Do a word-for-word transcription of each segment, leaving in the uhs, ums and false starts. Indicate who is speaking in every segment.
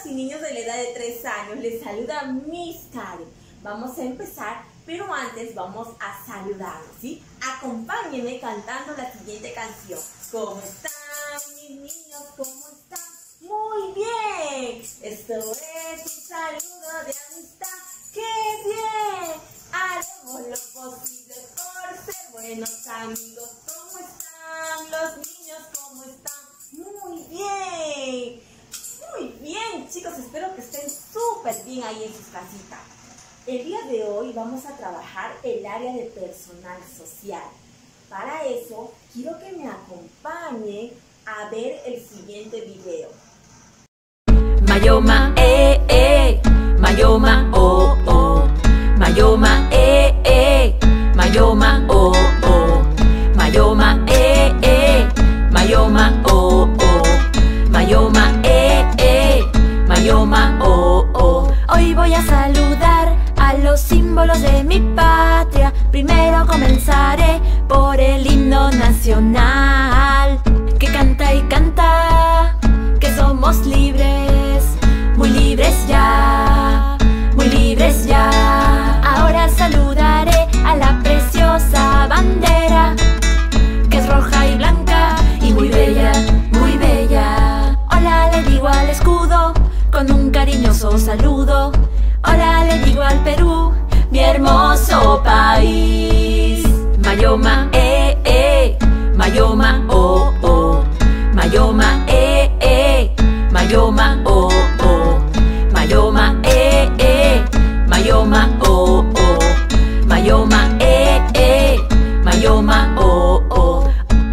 Speaker 1: y niños de la edad de tres años, les saluda Miss Karen. Vamos a empezar, pero antes vamos a saludarnos, ¿sí? Acompáñenme cantando la siguiente canción. ¿Cómo están mis niños? ¿Cómo están? Muy bien. Esto es un saludo de amistad. ¡Qué bien! Haremos lo posible por ser buenos amigos. ¿Cómo están los niños? ¿Cómo están? Muy bien. Muy bien, chicos. Espero que estén súper bien ahí en sus casitas. El día de hoy vamos a trabajar el área de personal social. Para eso, quiero que me acompañen a ver el siguiente video.
Speaker 2: Mayoma, eh, eh, Mayoma, oh, oh, Mayoma, eh, eh, Mayoma, oh, oh, Mayoma, eh, eh, Mayoma, oh, oh, Mayoma, eh, eh, Mayoma, oh, oh. Hoy voy a saludar a los símbolos de mi patria. Primero comenzaré por el himno nacional, que canta y canta, que somos libres, muy libres ya, muy libres ya. Ahora saludaré a la preciosa bandera, que es roja y blanca y muy bella, muy bella. Hola, le digo al escudo con un cariñoso saludo. Hola, le digo al Perú, mi hermoso país. Mayoma, eh, eh, Mayoma, oh, oh, Mayoma, eh, eh, Mayoma, oh, oh, Mayoma, eh, eh, Mayoma, oh, oh, Mayoma, eh, eh, Mayoma, oh, oh.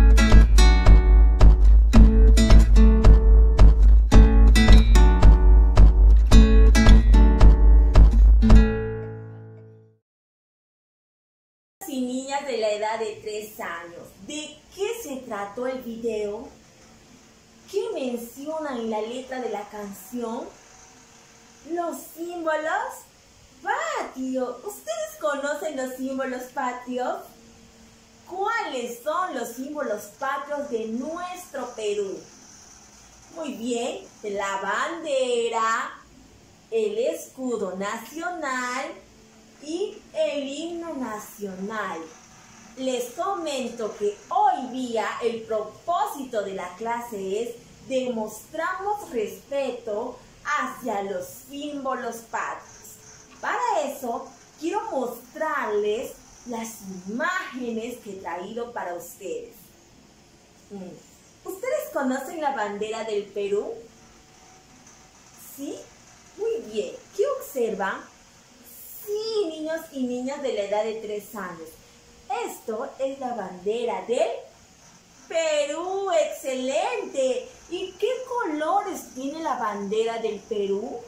Speaker 1: Y niñas de la edad de tres años, ¿de qué se trató el video? ¿Qué menciona en la letra de la canción? Los símbolos patrios. ¿Ustedes conocen los símbolos patrios? ¿Cuáles son los símbolos patrios de nuestro Perú? Muy bien, la bandera, el escudo nacional y el himno nacional. Les comento que hoy día el propósito de la clase es demostramos respeto hacia los símbolos patrios. Para eso quiero mostrarles las imágenes que he traído para ustedes. ¿Ustedes conocen la bandera del Perú? ¿Sí? Muy bien. ¿Qué observan? Sí, niños y niñas de la edad de tres años. Esto es la bandera del Perú. ¡Excelente! ¿Y qué colores tiene la bandera del Perú?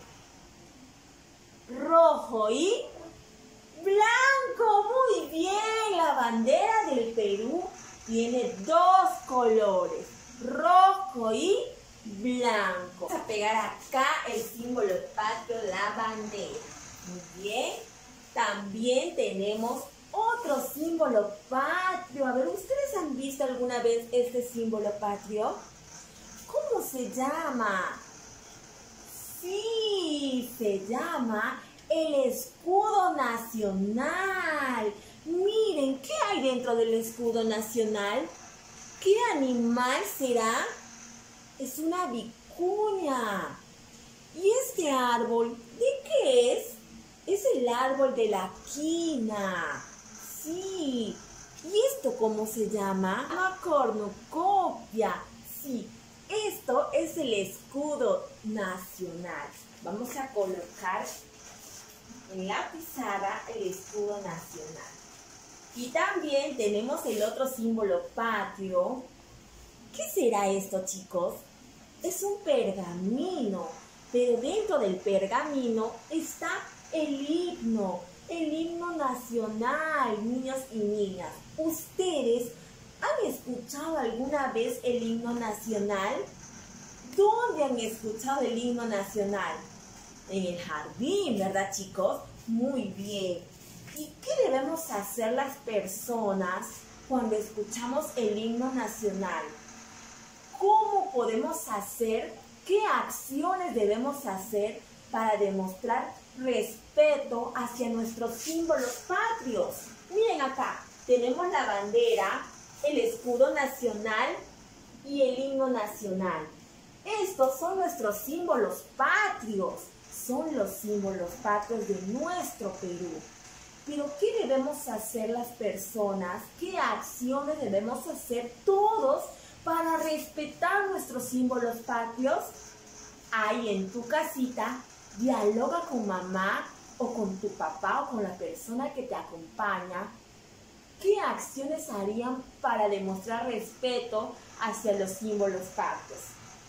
Speaker 1: Rojo y blanco. Muy bien. La bandera del Perú tiene dos colores, rojo y blanco. Vamos a pegar acá el símbolo patrio, la bandera. Muy bien. También tenemos otro símbolo patrio. A ver, ¿ustedes han visto alguna vez este símbolo patrio? ¿Cómo se llama? Sí, se llama el escudo nacional. Miren, ¿qué hay dentro del escudo nacional? ¿Qué animal será? Es una vicuña. ¿Y este árbol de qué es? Es el árbol de la quina. Sí. ¿Y esto cómo se llama? Una cornucopia. Sí. Esto es el escudo nacional. Vamos a colocar en la pizarra el escudo nacional. Y también tenemos el otro símbolo patrio. ¿Qué será esto, chicos? Es un pergamino. Pero dentro del pergamino está el himno, el himno nacional, niños y niñas. ¿Ustedes han escuchado alguna vez el himno nacional? ¿Dónde han escuchado el himno nacional? En el jardín, ¿verdad, chicos? Muy bien. ¿Y qué debemos hacer las personas cuando escuchamos el himno nacional? ¿Cómo podemos hacer ¿Qué acciones debemos hacer para demostrar respeto hacia nuestros símbolos patrios? Miren acá, tenemos la bandera, el escudo nacional y el himno nacional. Estos son nuestros símbolos patrios, son los símbolos patrios de nuestro Perú. Pero ¿qué debemos hacer las personas? ¿Qué acciones debemos hacer todos para respetar nuestros símbolos patrios? Ahí en tu casita, dialoga con mamá o con tu papá o con la persona que te acompaña. ¿Qué acciones harían para demostrar respeto hacia los símbolos patrios?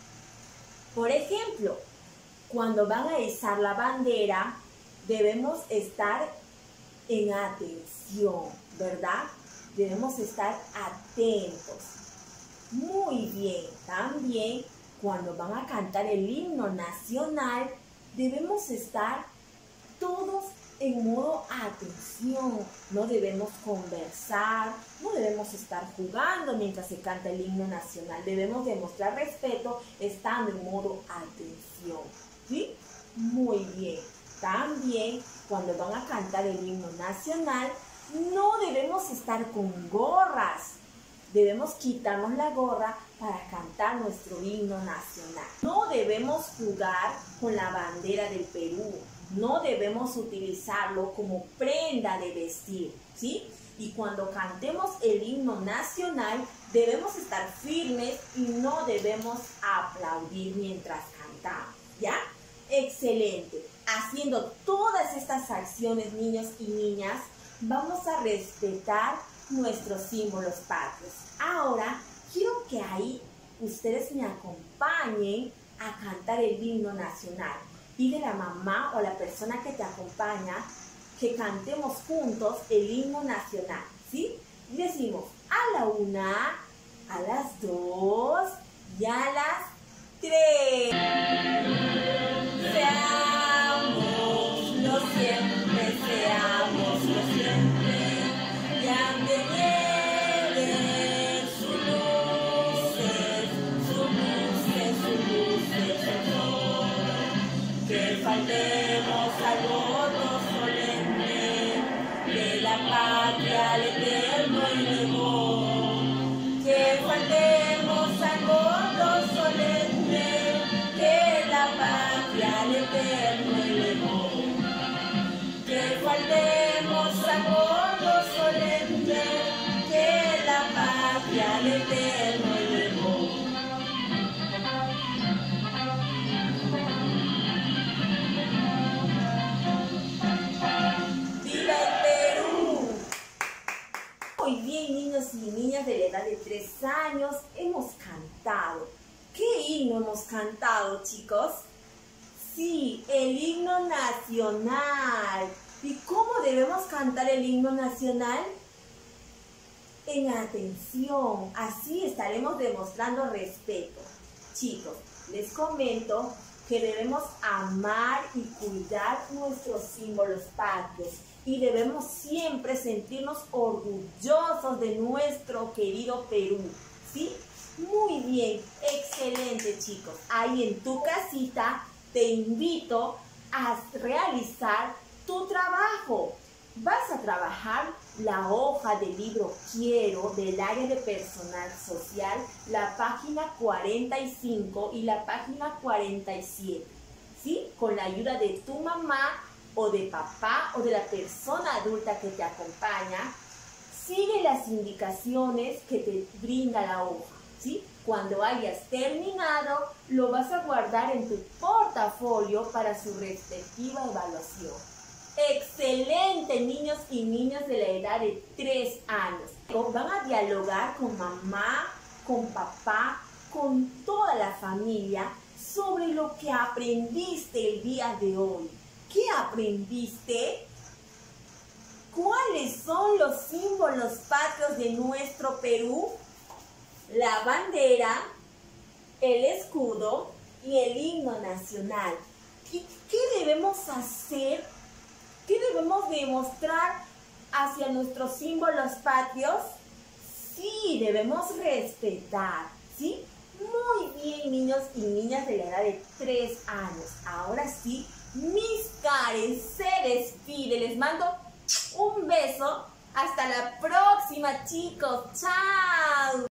Speaker 1: Por ejemplo, cuando van a izar la bandera, debemos estar en atención, ¿verdad? Debemos estar atentos. Muy bien, también cuando van a cantar el himno nacional, debemos estar todos en modo atención. No debemos conversar, no debemos estar jugando mientras se canta el himno nacional. Debemos demostrar respeto estando en modo atención, ¿sí? Muy bien. También, cuando van a cantar el himno nacional, no debemos estar con gorras. Debemos quitarnos la gorra para cantar nuestro himno nacional. No debemos jugar con la bandera del Perú. No debemos utilizarlo como prenda de vestir, ¿sí? Y cuando cantemos el himno nacional, debemos estar firmes y no debemos aplaudir mientras cantamos, ¿ya? Excelente. Haciendo todas estas acciones, niños y niñas, vamos a respetar nuestros símbolos patrios. Ahora, quiero que ahí ustedes me acompañen a cantar el himno nacional. Pide a la mamá o la persona que te acompaña que cantemos juntos el himno nacional, ¿sí? Y decimos a la una, a las dos y a las tres. Seamos los siempre, seamos los siempre, y ande lleven sus luces, sus luces, sus luces, sus luces. Que faltemos al voto solemne de la patria al eterno y legó. Que faltemos al voto solemne que la patria al eterno y legó. Que faltemos al voto solemne que la patria al eterno y legó. Muy bien, niños y niñas de la edad de tres años, hemos cantado. ¿Qué himno hemos cantado, chicos? Sí, el himno nacional. ¿Y cómo debemos cantar el himno nacional? En atención, así estaremos demostrando respeto. Chicos, les comento que debemos amar y cuidar nuestros símbolos patrios. Y debemos siempre sentirnos orgullosos de nuestro querido Perú, ¿sí? Muy bien, excelente, chicos. Ahí en tu casita te invito a realizar tu trabajo. Vas a trabajar la hoja del libro Quiero del área de personal social, la página cuarenta y cinco y la página cuarenta y siete, ¿sí? Con la ayuda de tu mamá o de papá o de la persona adulta que te acompaña, sigue las indicaciones que te brinda la hoja, ¿sí? Cuando hayas terminado, lo vas a guardar en tu portafolio para su respectiva evaluación. ¡Excelente, niños y niñas de la edad de tres años! Van a dialogar con mamá, con papá, con toda la familia sobre lo que aprendiste el día de hoy. ¿Qué aprendiste? ¿Cuáles son los símbolos patrios de nuestro Perú? La bandera, el escudo y el himno nacional. ¿Qué, qué debemos hacer? ¿Qué debemos demostrar hacia nuestros símbolos patrios? Sí, debemos respetar, ¿sí? Muy bien, niños y niñas de la edad de tres años. Ahora sí, Miss Karen se despide. Les mando un beso. Hasta la próxima, chicos. ¡Chao!